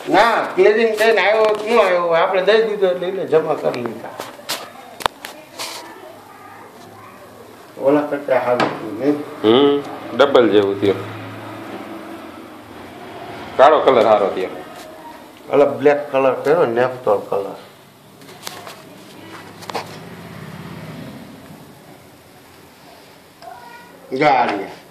ના ક્લિયરિંગ થઈને આવ્યો ન આવ્યો આપણે દઈ દીધો એટલે એને જમા કરી લીધા. ઓલા કરતા સારું નહીં. ડબલ જેવું થયું. કાળો કલર સારો થયો. ઓલા બ્લેક કલર કર્યો નેફ્તો કલર. ગાડી